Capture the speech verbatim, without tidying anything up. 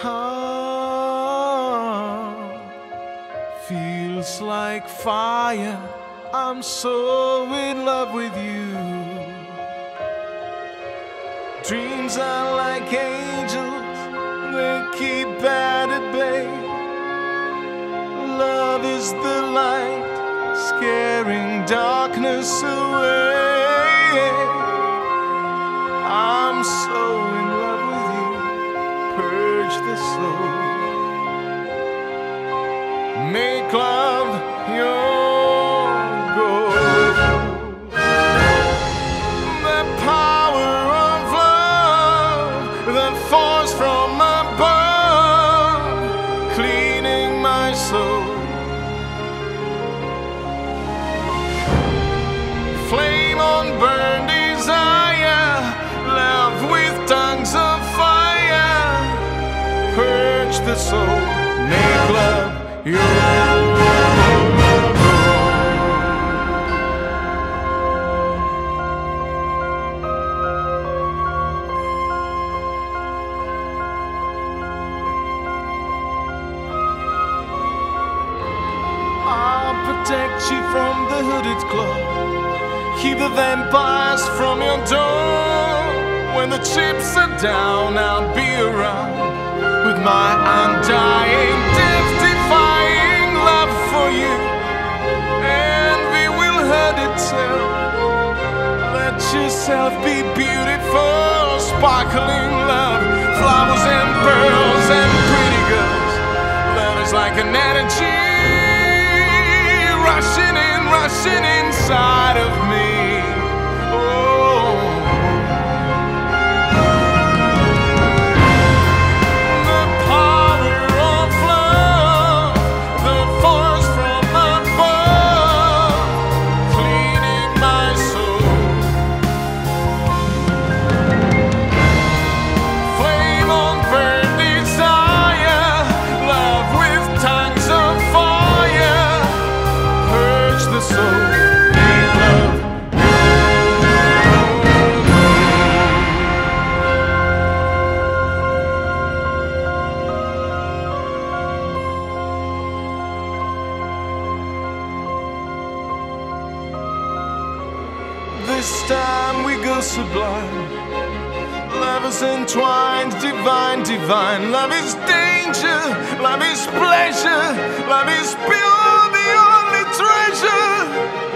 Ah, feels like fire. I'm so in love with you. Dreams are like angels, they keep at bay. Love is the light, scaring darkness away. I'm so in love with you, purge the soul. Make love your goal. The power of love, the force from above, cleaning my soul. Flame on burn desire, love with tongues of fire, purge the soul, make love your I'll protect you from the hooded claw, keep the vampires from your door. When the chips are down, I'll be around with my undying, death-defying love for you. Envy will hurt itself. Let yourself be beautiful, sparkling love, flowers and pearls and pretty girls. Love is like an energy rushing in, rushing inside of me. Oh, the power of love, the force from above, cleaning my soul. Flame on burn desire, love with tongues of fire, purge the soul, make love. This time we go sublime. Love is entwined, divine, divine. Love is danger, love is pleasure, love is pure, the only treasure.